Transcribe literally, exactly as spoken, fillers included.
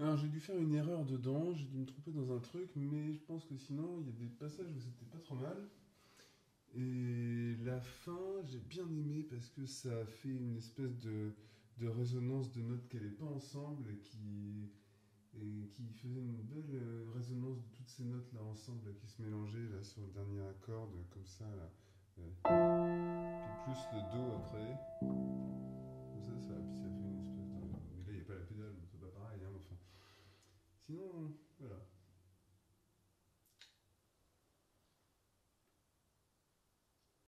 Alors j'ai dû faire une erreur dedans, j'ai dû me tromper dans un truc, mais je pense que sinon il y a des passages où c'était pas trop mal. Et la fin, j'ai bien aimé parce que ça a fait une espèce de, de résonance de notes qui n'allaient pas ensemble et qui, et qui faisait une belle euh, résonance de toutes ces notes là ensemble là, qui se mélangeaient là sur le dernier accord de- comme ça là. Euh, Puis plus le do après, comme ça, ça, puis ça fait une espèce de. Mais là il n'y a pas la pédale, donc c'est pas pareil, hein, enfin. Sinon, voilà.